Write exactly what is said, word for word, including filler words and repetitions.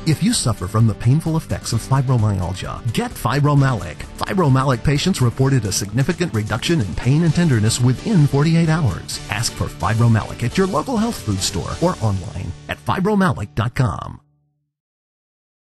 If you suffer from the painful effects of fibromyalgia, get Fibromalic. Fibromalic patients reported a significant reduction in pain and tenderness within forty-eight hours. Ask for Fibromalic at your local health food store or online at fibromalic dot com.